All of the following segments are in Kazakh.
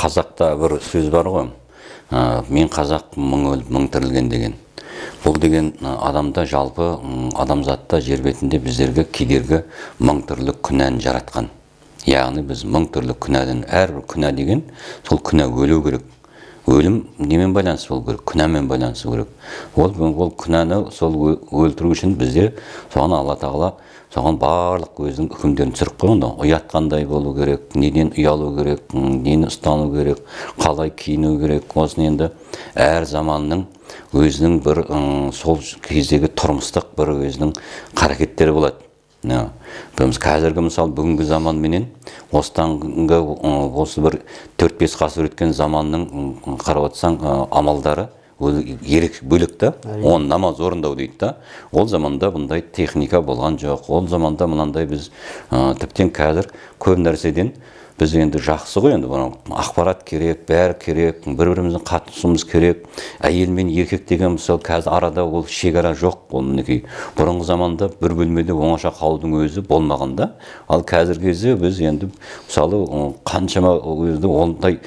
қазақта бір сөз бар ғой, мен қазақ мың өліп мың тірілген деген. Бұл деген адамда жалпы адамзатта жер бетінде біздерге кедергі мың түрлі күнәні жаратқан. Яғни біз мың түрлі күнәден, әрбір күнә деген сол күнә өлу керек. Өлім немен байланысты болу керек? Күнәмен байланысты керек. Ол күнәні сол өлтіру үшін бізде соған Алла тағала соған барлық өзінің үкімдерін түсіріп қойған. Ұят қандай болу керек, неден ұялу керек, нені ұстану керек, қалай киіну керек. Осыны енді әр заманның өзінің бір сол кездегі тұрмыстық бір өзінің қарекеттері болады. Қазіргі мысалы бүгінгі заман менен осыданғы осы бір 4-5 ғасыр өткен заманның қарап отырсаң амалдары ерек бөлек та, он намаз орындау дейді да. Ол заманда бұндай техника болған жоқ. Ол заманда мынандай біз тіптен қазір көп нәрседен біз енді жақсы ғой, енді ақпарат керек, бәрі керек, бір-біріміздің қатысуымыз керек. Әйел мен еркек деген мысалы қазір арада ол шекара жоқ. Ол мінекей бұрынғы заманда бір бөлмеде оңаша қалудың өзі болмағанда, ал қазіргі кезде біз енді мысалы қаншама өзді ондай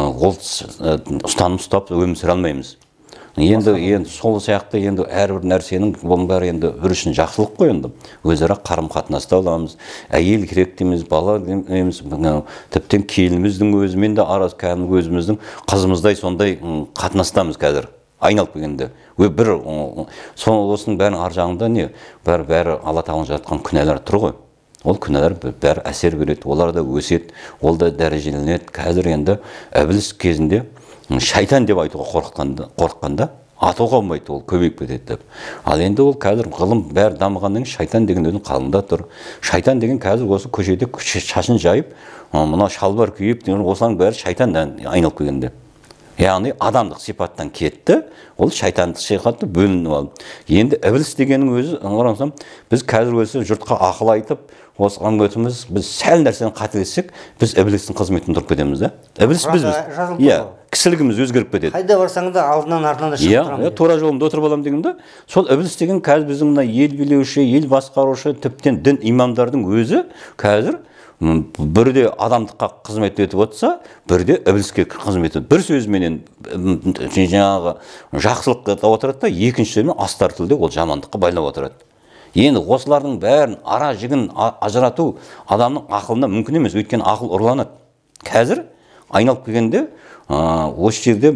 ұстаным ұстап өмір сүре алмаймыз. Енді сол сияқты енді әрбір нәрсенің бұның бәрі енді бір үшін жақсылық қой, енді өзара қарым-қатынаста боламыз. Әйел керек дейміз, бала дейміз, тіптен келініміздің өзімен де арасы кәдімгі өзіміздің қызымыздай сондай қатынастамыз қазір. Айналып келгенде. Бір осының бәрінің ар жағында не? Бәрі Алла тағаланың жаратқан күнәлар тұр ғой. Ол күнәлар бәрі әсер береді, олар да өседі, ол да дәрежеленеді. Қазір енді Ібліс кезінде шайтан деп айтуға қорыққанда атуға болмайды, ол көбейіп кетеді деп. Ал енді ол қазір ғылым бәрі дамығаннан шайтан деген өзінің қалында тұр. Шайтан деген қазір осы көшеде шашын жайып, мына шалбар киіп, осылардың бәрі шайтандан айналып келгенде. Яғни адамдық сипаттан кетті, ол шайтандық сипатты бөлініп алды. Енді Ібліс дегеннің өзі, қарасам, біз қазір өзі жұртқа ақыл айтып, осыған өтіміз, біз сәл нәрсені қателессек, біз Іблістің қызметін тұрып кетеміз да. Ібліс кісілігіміз өзгеріп кетеді. Қайда барсаң да алдынан артынан да шығып тұрамын. Тура жолымда отырып аламын дегенде, сол Ібліс деген қазір біздің мына ел билеуші, ел басқарушы, тіптен дін имамдардың өзі қазір бірде адамдыққа қызмет етіп отырса, бірде Ібліске қызмет етіп. Бір сөзменен жаңағы жақсылыққа отырады да, екінші сөзмен астар тілде ол жамандыққа байлап отырады. Енді осылардың бәрін ара жігін ажырату адамның ақылына мүмкін емес, өйткені ақыл ұрланады. Қазір айналып келгенде осы жерде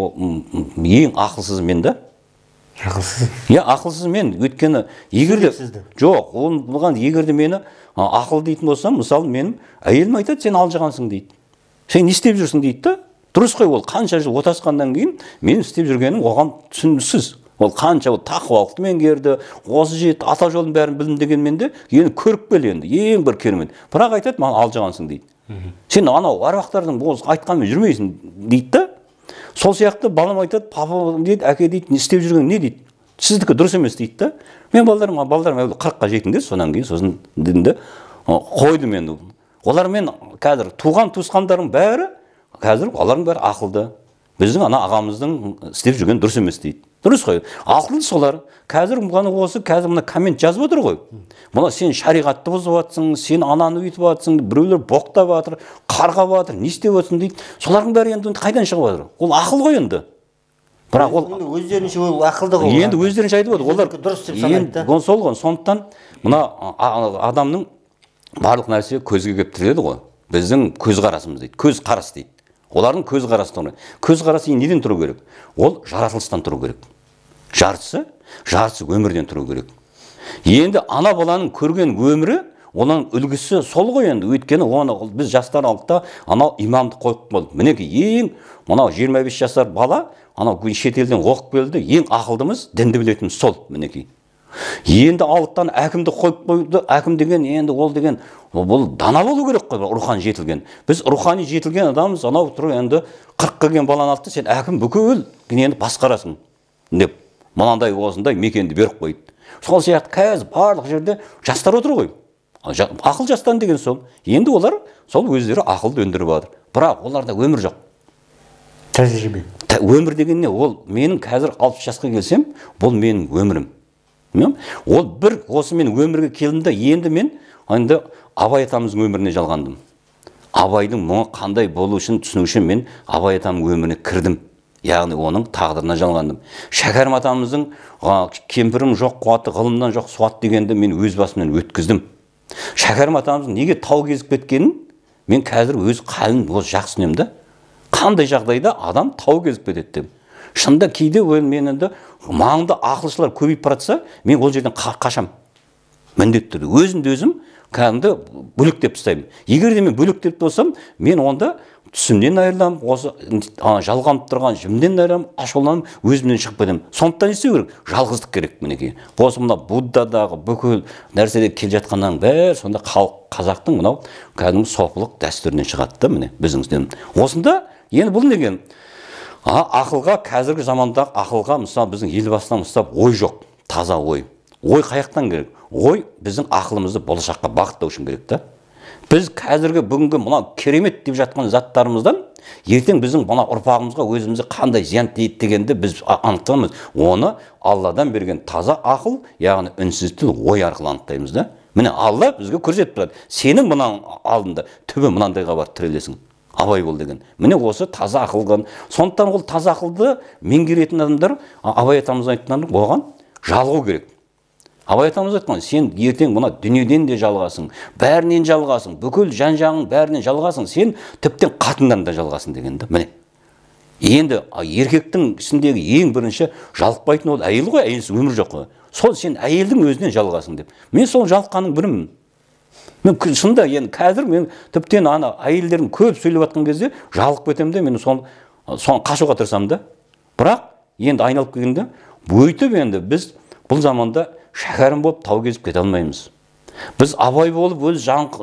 ең ақылсыз мен да. Ақылсыз? Ақылсыз мен, өйткені егерде жоқ, оған егерде мені ақыл дейтін болсам, мысалы менің әйелім айтады, сен алжығансың дейді. Сен не істеп жүрсің дейді да. Дұрыс қой, ол қанша жыл отасқаннан кейін мен істеп жүргенім оған түсініксіз. Ол қанша тақуалықты меңгерді, осы жет ата жолын бәрін білдім дегенмен де енді көріп кел енді, ең бір керемет. Бірақ айтады, маған алжығансың дейді. Сен анау аруақтардың айтқанмен жүрмейсің дейді да. Сол сияқты балам айтады, папа дейді, әке дейді, не істеп жүрген не дейді. Сіздікі дұрыс емес дейді да. Мен балдарым 40-қа жетіңдер, сонан кейін сосын дедімді қойдым енді. Олармен қазір туған туысқандарым бәрі қазір олардың бәрі ақылды. Біздің ана ағамыздың істеп жүрген дұрыс емес дейді. Дұрыс қой. Ақылды солар. Қазір мұны осы қазір мына коммент жазып отыр ғой. Мұна сен шариғатты бұзып жатсың, сен ананы өйтіп жатсың, біреулер боқтап жатыр, қарғап жатыр, не істеп отырсың дейді. Солардың бәрі енді қайдан шығып жатыр? Ол ақыл ғой енді. Бірақ ол өздерінше ол ақылды ғой. Енді өздерінше айтып отыр. Олар дұрыс деп санайды да. Сол ғой. Сондықтан мына адамның барлық нәрсе көзге келіп тіреледі ғой. Біздің көзқарасымыз дейді. Көзқарас дейді. Олардың көзқарасы тұру. Көзқарасы неден тұру керек? Ол жаратылыстан тұру керек. Жартысы өмірден тұру керек. Енді ана баланың көрген өмірі, оның үлгісі сол ғой енді. Өйткені біз жастар алдықта анау имамды қойып болды. Мінеки ең, мынау 25 жасар бала, анау шетелден оқып келді, ең ақылдымыз, дінді білетіміз сол, мінеки. Енді алдықтан әкімді қойып қойды. Әкім деген енді ол деген бұл дана болу керек қой, рухани жетілген. Біз рухани жетілген адамыз, анау тұр енді 40 келген баланы алды, сен әкім бүкіл енді басқарасың деп, мынандай осындай мекенді беріп қойды. Сол сияқты қазір барлық жерде жастар отыр ғой. Ақыл жастан деген сол. Енді олар сол өздері ақылды өндіріп жатыр. Бірақ оларда өмір жоқ. Тәжірибе. Өмір деген не? Ол менің қазір 60 жасқа келсем, бұл менің өмірім. Ол бір осы мен өмірге келдім де, енді мен енді Абай атамыздың өміріне жалғандым. Абайдың мұңы қандай болу үшін түсіну үшін мен Абай атамның өміріне кірдім. Яғни оның тағдырына жалғандым. Шәкәрім атамыздың кемпірім жоқ қуаты, ғылымнан жоқ суат дегенді мен өз басымнан өткіздім. Шәкәрім атамыздың неге тау кезіп кеткенін мен қазір өз қалын жақсы түсінемін да. Қандай жағдайда адам тау кезіп кетеді деп. Шында кейде мен енді маңында ақылшылар көбейіп баратса, мен ол жерден қашам. Міндетті түрде өзімді өзім кәдімгі бөлектеп тастаймын. Егер де мен бөлектеп болсам, мен онда түсімнен айырыламын, осы жалғанып тұрған жімнен айырамын, ашуланып, өзімнен шығып кетемін. Сондықтан не істеу керек? Жалғыздық керек мінекей. Осы мына Буддадағы бүкіл нәрседе келе жатқаннан бәрі сонда қазақтың мынау кәдімгі сопылық дәстүрінен шығады да міне біздің. Осында енді бұл неге? Ақылға, қазіргі замандағы ақылға мысалы біздің елбасынан ұстап ой жоқ, таза ой. Ой қаяқтан керек? Ой біздің ақылымызды болашаққа бағыттау үшін керек та. Біз қазіргі бүгінгі мына керемет деп жатқан заттарымыздан ертең біздің мына ұрпағымызға өзімізге қандай зиян тиеді дегенді біз анықтаймыз. Оны Алладан берген таза ақыл, яғни үнсіз тіл ой арқылы анықтаймыз да. Міне Алла бізге көрсетіп тұрады. Сенің мынаның алдында түбі мынандайға бар тірелесің. Абай бол деген. Міне осы таза ақылған. Сондықтан ол таза ақылды меңгеретін адамдар Абай атамыз айтқан оған жалғау керек. Абай атамыз айтқан, сен ертең мына дүниеден де жалғасың, бәрінен жалғасың, бүкіл жан-жағың бәрінен жалғасың, сен тіптен қатындан да жалғасың дегенді. Міне. Енді еркектің ішіндегі ең бірінші жалықпайтын ол әйел ғой, әйелсіз өмір жоқ қой. Сол сен әйелдің өзінен жалғасың деп. Мен сол жалыққаның бірімін. Мен шында енді қазір мен тіптен әйелдердің көп сөйлеп жатқан кезде жалығып кетемін де, мен соны қашуға тырысамын да. Бірақ енді айналып келгенде өйтіп енді біз бұл заманда Шәкәрім болып тау кезіп кете алмаймыз. Біз Абай болып өз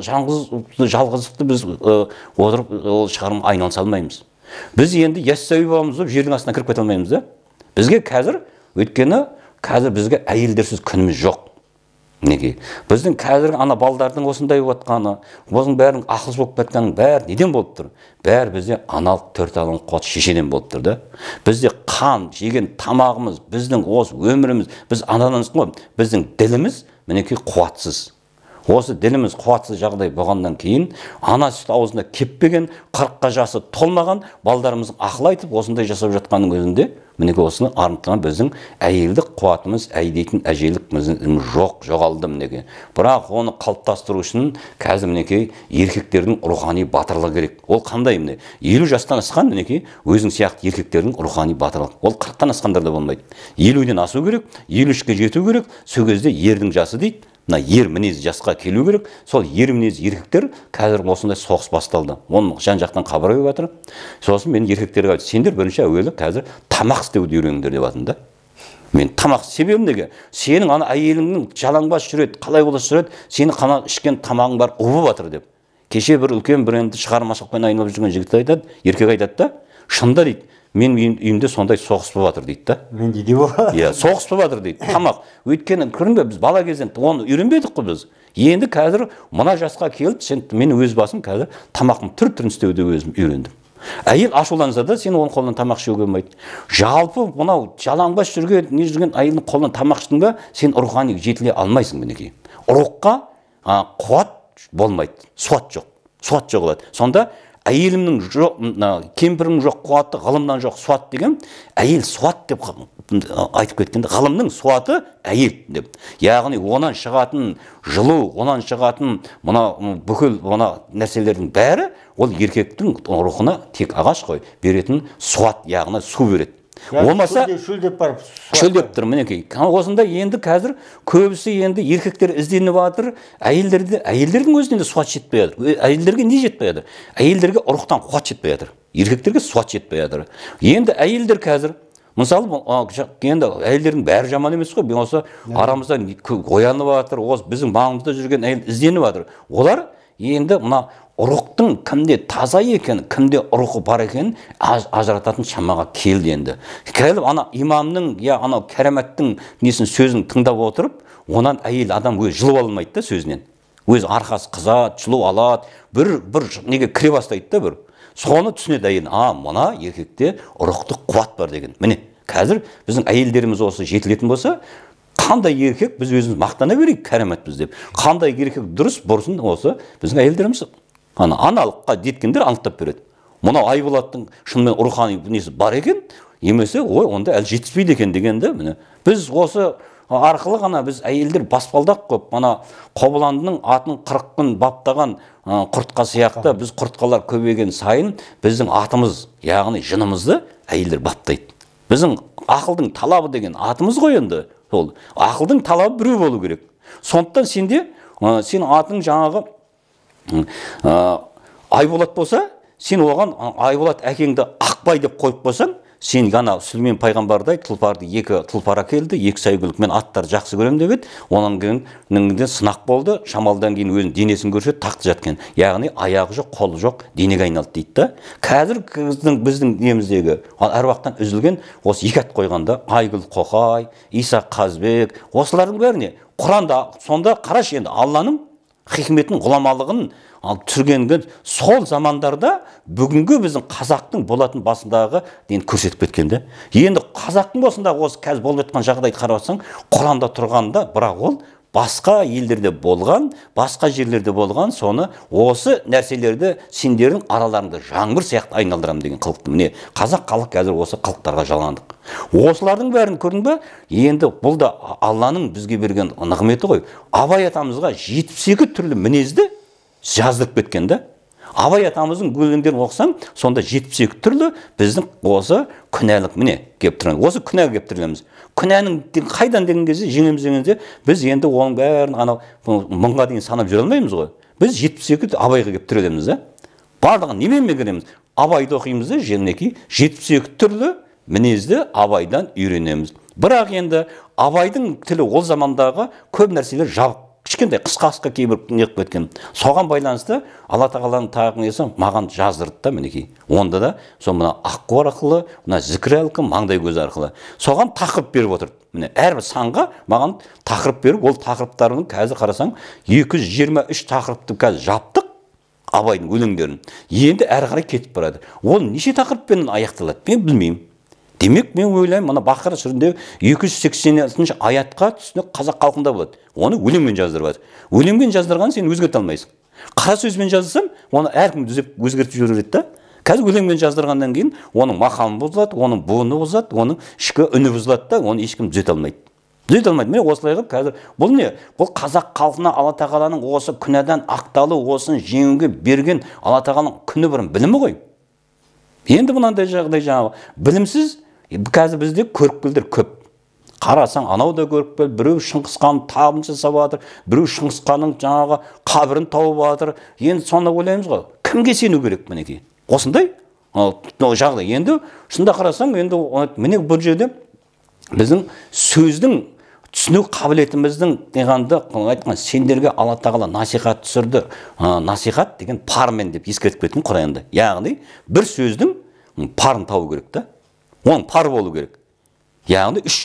жалғыздықты біз отырып ол шығарым айналыса алмаймыз. Біз енді Яссауи бабамыз болып жердің астына кіріп кете алмаймыз да. Бізге қазір өйткені қазір бізге әйелдерсіз күніміз жоқ. Неге? Біздің қазіргі балдардың осындай болатқаны, осының бәрінің ақылсыз болып кеткенінің бәрі неден болып тұр? Бәрі бізде аналық төрт алуан қуат шешеден болып тұр да. Бізде қан, жеген тамағымыз, біздің осы өміріміз, біз анадан ғой, біздің діліміз мінекей қуатсыз. Осы діліміз қуатсыз жағдай болғаннан кейін, ана сүт аузында кеппеген, 40-қа жасы толмаған балдарымыздың ақыл айтып, осындай жасап жатқанның өзінде, мінекей осыны арынтыған біздің әйелдік қуатымыз, әйдейтін әжейлікіміз жоғалды мінекей. Бірақ оны қалыптастыру үшін қазір мінекей еркектердің рухани батырлығы керек. Ол қандай міне? 50 жастан асқан мінекей өзің сияқты еркектердің рухани батырлығы. Ол 40-тан асқандарда болмайды. 50-ден асу керек, 53-ке жету керек. Сол кезде ердің жасы дейді. Мына ер мінез жасқа келу керек. Сол ер мінез еркектер қазір осындай соғыс басталды. Оның жан-жақтан хабар келіп жатыр. Сосын мен еркектерге айтып, сендер бірінші әуелі қазір тамақ істеуді үйреніңдер деп жатырмын да. Мен тамақ себебім неге? Сенің әйеліңнің жалаңбас жүреді, қалай болса жүреді, сені қана ішкен тамағың бар убып жатыр деп. Кеше бір үлкен бір енді шығармашылықпен айналып жүрген жігіт айтады, еркек айтады да, шында дейді. Мен үйімде сондай соғыс болып жатыр дейді да. Менде де болады. Иә, соғыс болып жатыр дейді. Тамақ. Өйткені көрінбе біз бала кезден оны үйренбедік қой біз. Енді қазір мына жасқа келіп, мен өз басым қазір тамақтың түр-түрін істеуді өзім үйрендім. Әйел ашуланса да сен оның қолынан тамақ жеуге болмайды. Жалпы мынау жалаңбас жүрген әйелдің қолынан тамақ іштің ба, сен рухани жетіле алмайсың мінекей. Рухқа қуат болмайды. Суат жоқ. Суат жоғалады. Сонда әйелімнің жоқ, кемпірімнің жоқ қуаты, ғылымнан жоқ суат деген, әйел суат деп айтып кеткенде, ғылымның суаты әйел деп. Яғни онан шығатын жылу, онан шығатын бүкіл нәрселердің бәрі ол еркектің рухына тек ағаш қой беретін суат, яғни су береді. Олмаса шөлдеп тұр мінекей. Осында енді қазір көбісі енді еркектер ізденіп жатыр, әйелдердің өзіне де суат жетпей жатыр. Әйелдерге не жетпей жатыр? Әйелдерге рухтан қуат жетпей жатыр. Еркектерге суат жетпей жатыр. Енді әйелдер қазір мысалы енді әйелдердің бәрі жаман емес қой. Осы арамызда оянып жатыр, осы біздің маңымызда жүрген әйел ізденіп жатыр. Олар енді мына рухтың кімде таза екен, кімде рухы бар екен ажырататын шамаға келді енді. Келіп имамның, кәрәмәттің сөзін тыңдап отырып, онан әйел адам өзі жылып алмайды да сөзінен. Өз арқасы қызады, жылу алады, бір неге кіре бастайды да бір. Соны түсінеді әйел, мына еркекте рухтық қуат бар деген. Міне, қазір біздің әйелдеріміз осы жетілетін болса, қандай еркек біз өзіміз мақтана берейік кәрәмәтпіз деп. Қандай еркек дұрыс бұрсын осы біздің әйелдеріміз Аналыққа жеткендер анықтап береді. Мына Айболаттың шынымен рухани несі бар екен, емесе, ой, онда әлі жетіспейді екен дегенді, міне. Біз осы арқылы ғана біз әйелдер баспалдақ көп, мана Қобыландының атын 40 күн баптаған құртқа сияқты, біз құртқалар көбейген сайын біздің атымыз, яғни жынымызды әйелдер баптайды. Біздің ақылдың талабы деген атымыз ғой енді. Сол ақылдың талабы біреу болу керек. Сондықтан сен атың жаңағы Айболат болса, сен оған Айболат әкеңді Ақбай деп қойып қойсаң, сен ғана Сүлеймен пайғамбардай тұлпарды 2 тұлпар әкелді, 2 сәйгүлік, мен аттар жақсы көрем деп еді. Оның кейін сынақ болды, шамалдан кейін өзінің денесін көрсетті, тақты жатқан. Яғни аяғы жоқ, қолы жоқ, денеге айналды дейді да. Қазір біздің неміздегі әруақтан үзілген осы 2 ат қойғанда Айгүл Қоқай, Иса Қазбек, осылардың бәріне Құранда сонда қарашы енді Алланың хикметінің ғұламалығын түргенген сол замандарда бүгінгі біздің қазақтың болатын басындағы дейін көрсетіп кеткенде. Енді қазақтың болсындағы осы қазір болып жатқан жағдайды қарасаң, Құранда тұрғанда, бірақ ол басқа елдерде болған, басқа жерлерде болған, соны осы нәрселерді сендердің араларында жаңбыр сияқты айналдырам деген қылықты. Міне, қазақ халық қазір осы қылықтарға жалғандық. Осылардың бәрін көрдің бе? Енді бұл да Алланың бізге берген нығметі ғой. Абай атамызға 72 түрлі мінезді жаздырып кеткен да. Абай атамыздың өлеңдерін оқысаң, сонда 72 түрлі біздің осы күнәлік міне кеп тұрған. Осы күнәға кеп тұрғанымыз. Күнәнің қайдан деген кезде жеңеміз дегенде біз енді оның бәрін анау мыңға дейін санап жүре алмаймыз ғой. Біз 72 Абайға кеп тірелеміз да. Барлығын немен меңгереміз? Абайды оқимыз да, жернеки 72 түрлі мінезді Абайдан үйренеміз. Бірақ енді Абайдың тілі ол замандағы көп нәрселер жабық. Кішкентай қысқа кейбір неғып кеткен. Соған байланысты Алла тағаланың тағын есі маған жаздырды да мінекей. Онда да сол мына аққу арқылы, мына зікір арқылы, маңдай көзі арқылы. Соған тақырып беріп отырды. Міне әрбір санға маған тақырып беріп, ол тақырыптарының қазір қарасаң 223 тақырыпты қазір жаптық Абайдың өлеңдерін. Енді әрі қарай кетіп барады. Ол неше тақырыппен аяқталады? Мен білмеймін. Демек, мен ойлаймын, мына Бақара сүрінде 286 аятқа түсінік қазақ халқында болады. Оны өлеңмен жаздырып жатыр. Өлеңмен жаздырған сен өзгерте алмайсың. Қара сөзбен жазсам, оны әркім дүзеп өзгертіп жібереді да. Қазір өлеңмен жаздырғаннан кейін оның мақамы бұзылады, оның буыны бұзылады, оның ішкі үні бұзылады да, оны ешкім түзете алмайды. Түзете алмайды. Міне осылай қылып қазір бұл не? Бұл қазақ халқына Алла тағаланың осы күнәдан ақталу, осын жеңуге берген Алла тағаланың күні бұрын білімі ғой. Енді мынандай жағдай жаңағы білімсіз қазір бізде көріпкелдер көп. Қарасаң, анау да көріпкел, біреу Шыңғысхан табын жасап жатыр, біреу Шыңғысханның жаңағы қабірін тауып жатыр. Енді сонда ойлаймыз ғой, кімге сену керек мінекей? Осындай жағдай. Енді шында қарасаң, енді міне бұл жерде біздің сөздің түсіну қабілетіміздің дегенді айтқан сендерге Алла тағала насихат түсірді. Насихат деген пармен деп ескертіп кеткен Құранда. Яғни бір сөздің парын табу керек та. Оның пар болу керек. Яғни үш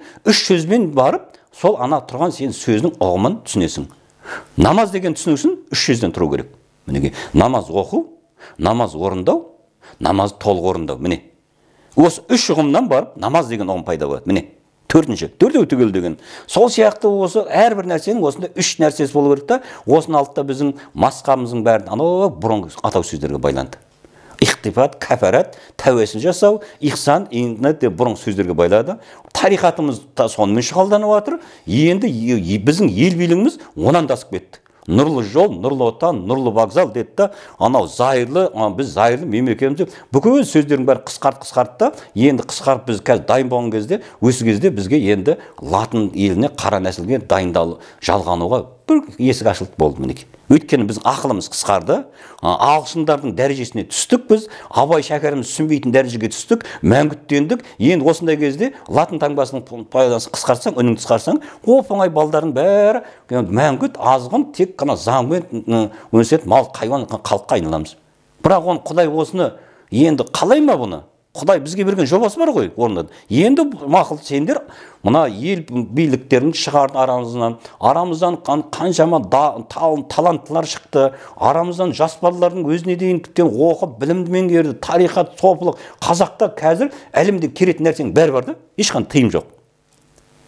сөзбен барып, сол ана тұрған сен сөздің ұғымын түсінесің. Намаз деген түсіну үшін үш сөзден тұру керек. Мінеге, намаз оқу, намаз орындау, намаз толық орындау. Міне. Осы үш ұғымнан барып, намаз деген ұғым пайда болады. Міне. Төртеу түгел деген. Сол сияқты осы әрбір нәрсенің осында үш нәрсесі болу керек та, осының алтта біздің масқамыздың бәрін анау бұрынғы атау сөздерге байланды. Иқтифат, кәфарат, тәуесін жасау, ихсан, деп бұрын сөздерге байлады. Тарихатымыз да сонымен шұғылданып жатыр. Енді біздің ел билігіміз онан да асып кетті. Нұрлы жол, нұрлы отан, нұрлы вокзал деді да, анау зайырлы, біз зайырлы мемлекетіміз бүкіл сөздердің бәрі қысқарт та, енді қысқарып біз қазір дайын болған кезде, осы кезде бізге енді латын еліне, қара нәсілге дайындалу, жалғануға бір есік ашылды болды мінекей. Өйткені біз ақылымыз қысқарды, ағылшындардың дәрежесіне түстік біз, Абай шәкәріміз түсінбейтін дәрежеге түстік, мәңгүттендік. Енді осындай кезде латын таңбасының пайдасын қысқартсаң, үнін қысқартсаң, оп-оңай балдардың бәрі мәңгүт, азғын, тек қана заңмен өсетін мал, хайуан халыққа айналамыз. Бірақ оны Құдай осыны енді қалай ма бұны? Құдай бізге берген жобасы бар ғой орындады. Енді мақұл сендер мына ел биліктерін шығарды арамыздан қаншама таланттылар шықты, арамыздан жас балалардың өзіне дейін оқып, білімді меңгерді, тарихат, сопылық. Қазақта қазір әлемде керетін нәрсенің бәрі бар да, ешқандай тыйым жоқ.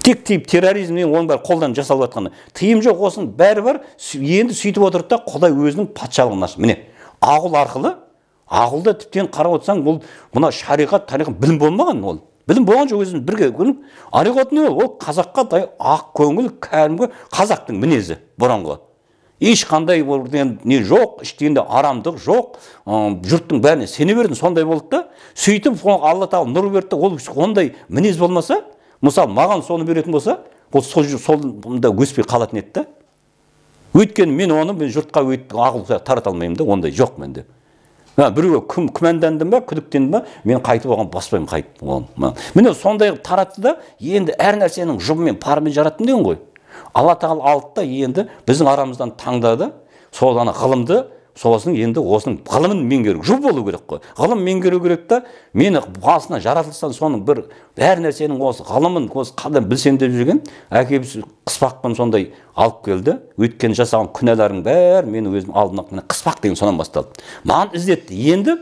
тек тиіп терроризмнен оның бәрі қолдан жасалып жатқаны. Тыйым жоқ, осының бәрі бар. Енді сөйтіп отырды да Құдай өзінің патшалығын ашты. Міне, ақыл арқылы, ақылда тіптен қарап отырсаң, бұл мына шариғат, тарихын білім болмаған ол. Білім болған жоқ өзін бірге көріп, ариғат не ол? Ол қазаққа ақ көңіл, кәдімгі қазақтың мінезі бұрынғы. Ешқандай не жоқ, іштегенде арамдық жоқ, жұрттың бәріне сене бердің, сондай болды да. Сөйтіп Алла тағала нұр берді, ол ондай мінез болмаса, мысалы, маған соны беретін болса, ол солда өспей қалатын еді да. Өйткені мен жұртқа ақыл тарата алмаймын да, ондай жоқ менде. Біреуге күмәндандым ба, күдіктендім ба, мен қайтып оған баспаймын, қайтып. Міне сондай таратты да, енді әр нәрсенің жұбымен, парымен жараттым деген ғой. Алла тағала алды да, енді біздің арамыздан таңдады, сол ғылымды, сосын енді осының ғылымын меңгеру, жұп болу керек қой. Ғылым меңгеру керек та, мені басына жаратылыстан соның бір әр нәрсенің осы ғылымын қадан білсем деп жүрген, әкеміз қыспақпен сондай алып келді. Өткен жасаған күнәларың бәрі мені өзім алдына қыспақ деген сонан басталды. Маған іздетті. Енді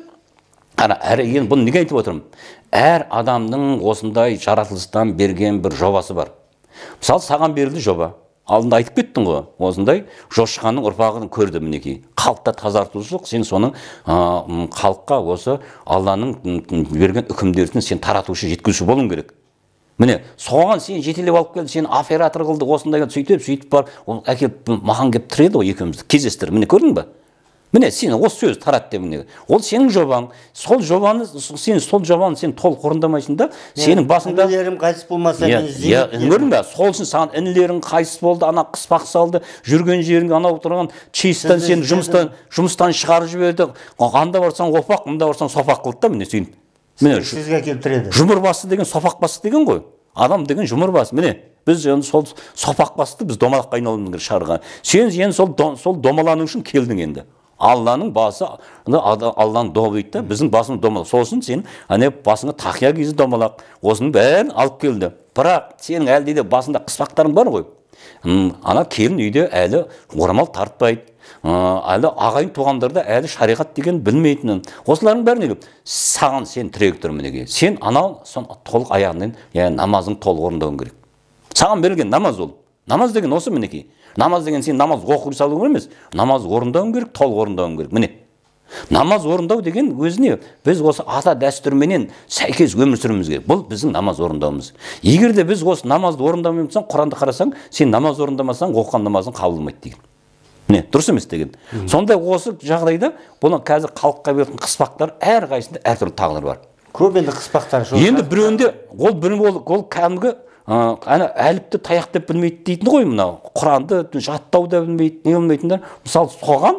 бұны неге айтып отырмын? Әр адамның осындай жаратылыстан берген бір жобасы бар. Мысалы, саған берілді жоба. Алдында айтып кеттің ғой, осындай Жошықханның ұрпағын көрді мінекей. Халықта тазартушылық, сен соның халыққа осы Алланың берген үкімдерін сен таратушы, жеткізуші болуың керек. Міне, соған сен жетелеп алып келді, сен оператор қылды, осындай сөйтіп бар, ол әкеліп маған келіп тіреді ғой екеумізді, кездестіріп. Міне, көрдің бе? Міне, сен осы сөз тарат деп міне. Ол сенің жобаң. Сол жобаны сен толық орындамайсың да, сенің басыңда інілерім қайтыс болмаса мен іздеймін. Көрдің бе? Сол үшін саған інілерің қайтыс болды, ана қыспақ салды, жүрген жеріңе анау отырған чейстан сен жұмыстан шығарып жіберді. Анда барсаң опақ, мұнда барсаң сопақ қылды да, міне сен. Міне, сізге келіп тіреді. Жұмыр басы деген сопақ басы деген ғой. Адам деген жұмыр басы. Міне, біз сол сопақ басты біз домалаққа айналуымыз керек шығарған. Сен енді сол домалану үшін келдің енді. Алланың басы, Алланың домы дейді да, біздің басымыз домалақ. Сосын сен басыңа тақия киізі домалақ, осының бәрін алып келді. Бірақ сенің әлде де басында қыспақтарың бар ғой. Ана келін үйде әлі орамал тартпайды, әлі ағайын туғандарда әлі шариғат деген білмейтінін. Осылардың бәріне саған сен тірек тұр мінеге. Сен анау толық аяғынан намазың толық орындауың керек. Саған берілген намаз ол. Намаз деген осы мінекей. Намаз деген сен намаз оқып салу емес, намаз орындауың керек, толық орындауың керек. Міне, намаз орындау деген өзіне біз осы ата дәстүрменен сәйкес өмір сүруіміз керек. Бұл біздің намаз орындауымыз. Егер де біз осы намазды орындамай отырсаң, Құранды қарасаң, сен намаз орындамасаң, оқыған намазың қабылданбайды деген. Міне, дұрыс емес деген. Сондай осы жағдайда бұны қазір халыққа беретін қыспақтар әрқайсысында әртүрлі тағдыр бар. Көп енді қыспақтар. Енді біреуінде ол кәдімгі әліпті таяқ деп білмейді дейтін ғой, мынау Құранды жаттау да білмейді, не білмейтіндер. Мысалы, соған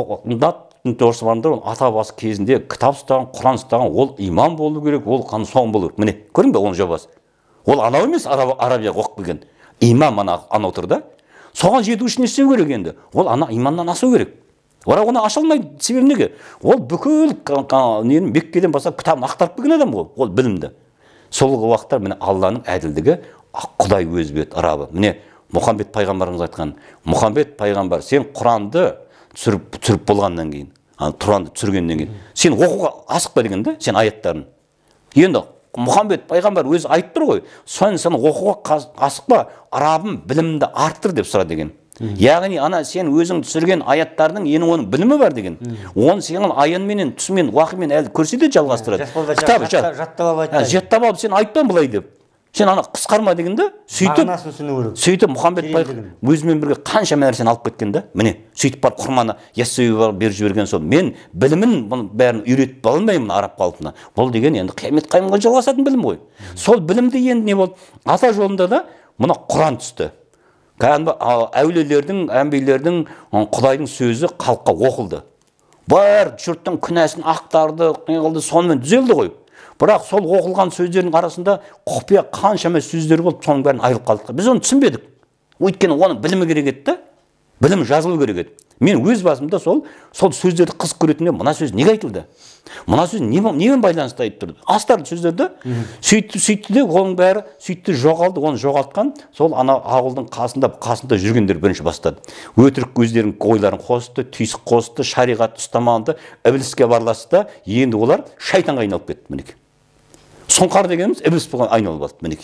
ата басы кезінде кітап ұстаған, Құран ұстаған, ол имам болу керек, ол соң болу керек. Міне, көрдің бе оның жобасы? Ол анау емес, арабияға оқып келген. Имам анау тұр да. Соған жету үшін не істеу керек енді? Ол иманнан асу керек. Бірақ оны аша алмайды. Себебі неге? Ол бүкіл Меккеден бастап кітабын ақтарып келген адам ғой, ол білімді. Сол уақытта міне Алланың әділдігі, Құдай өзі бет Раббы. Міне Мұхаммед пайғамбарымыз айтқан, Мұхаммед пайғамбар, сен Құранды түсіріп болғаннан кейін, Құранды түсіргеннен кейін, сен оқуға асықпа деген да, сен аяттарын. Енді Мұхаммед пайғамбар өзі айтып тұр ғой, сен оқуға асықпа, Раббым білімді арттыр деп сұра деген. Яғни сен өзің түсірген аяттардың ең оның білімі бар деген. Оны сен аянменен, түсімен, уақымен әлі көрсете жалғастырады. Жаттап алып сен айтпан былай деп. Сен қысқарма деген да, сөйтіп Мұхаммед пайғамбар өзімен бірге қанша нәрсені алып кеткен да. Міне, сөйтіп барып құрманы яссауи беріп жіберген сол. Мен білімін бәрін үйретіп алмаймын араб қалпына. Бұл деген енді қиямет қайымға жалғасатын білім ғой. Сол білімді енді не болды? Ата жолында да мына Құран түсті. Әулиелердің, әмбиелердің, Құдайдың сөзі халыққа оқылды. Бар жұрттың күнәсін ақтарды, қылды, сонымен түзелді ғой. Бірақ сол оқылған сөздердің арасында құпия қаншама сөздер болып, соның бәрін айырылып қалдық. Біз оны түсінбедік. Өйткені оның білімі керек еді, білім жазылу керек еді. Мен өз басымда сол сөздерді қызық көретінде, мына сөз неге айтылды? Мына сөз немен байланысты айтып тұрды? Астарлы сөздерді сөйтті де, оның бәрі сөйтті жоғалды, оны жоғалтқан сол ауылдың қасында жүргендер бірінші бастады. Өтірік өздерінің ойларын қосты, түйсік қосты, шариғат ұстамағанды, ібіліске барласты, енді олар шайтанға айналып кетті мінекей. Сұңқар дегеніміз ібіліс болған айналып алды мінекей.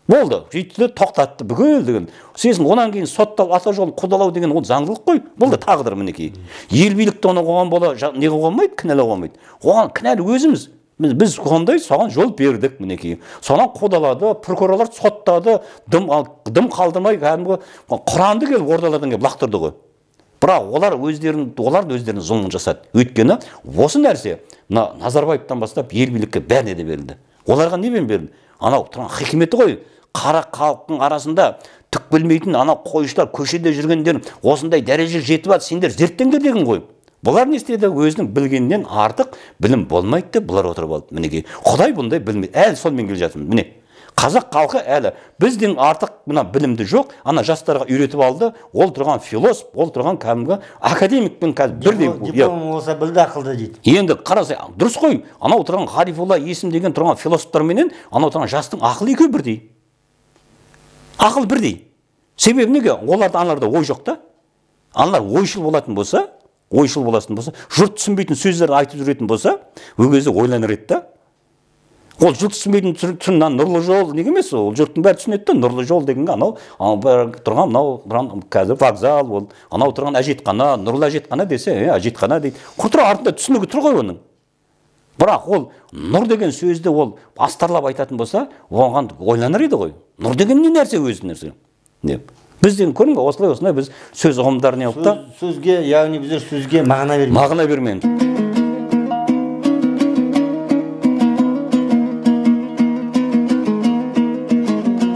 болды, сөйтті тоқтатты бүкіл деген. Сосын онан кейін сотталып ата жолын қудалау деген ол заңдылық қой. Болды тағдыр мінекей. Ел билікті оны қоған бола не қылмайды, кінәлауға болмайды. Оған кінәлі өзіміз. Біз қондай соған жол бердік мінекей. Соған қудалады, прокурорлар соттады, дым қалдырмай кәдімгі Құранды келіп ордалардан келіп лақтырды ғой. Бірақ олардың өздерінің зұлымын жасады. Өйткені осы нәрсе Назарбаевтан бастап ел билікке бәріне де берілді. Оларға немен берілді? Анау тұрған хикметі ғой. Қара халықтың арасында түк білмейтін анау қойшылар көшеде жүргендер осындай дәреже жетіп алды, сендер зерттеңдер деген ғой. Бұлар не істеді? Өзінің білгеннен артық білім болмайды деп бұлар отырып алды. Мінекей, Құдай бұндай білмейді. Әлі сонымен келе жатырмыз. Міне, қазақ халқы әлі біздің артық мына білімді жоқ, ана жастарға үйретіп алды. Ол тұрған философ, ол тұрған кәдімгі академикпен қазір бірдей. Дипломы болса білді ақылды дейді. Енді қараса, дұрыс қой. Анау тұрған Ғарифолла есім деген тұрған философтарменен анау тұрған жастың ақылы екеуі бірдей. Ақыл бірдей. Себебі неге? Аналарда ой жоқ та. Аналар ойшыл болатын болса, жұрт түсінбейтін сөздерді айтып жүретін болса, ол кезде ойланар еді да. Ол жұрт түсінбейтін түрінен нұрлы жол неге емес, ол жұрттың бәрі түсінеді да, нұрлы жол дегенге анау тұрған мынау қазір вокзал, ол анау тұрған әжетхана, нұрлы әжетхана десе, әжетхана дейді. Құтыра артында түсінігі тұр ғой оның. Бірақ ол нұр деген сөзді ол астарлап айтатын болса, оған ойланар еді ғой. Нұр деген не нәрсе өзі нәрсе? Деп. Бізден көрінгі осылай біз сөз ұғымдарын сөзге, яғни біздер сөзге мағына бермейміз.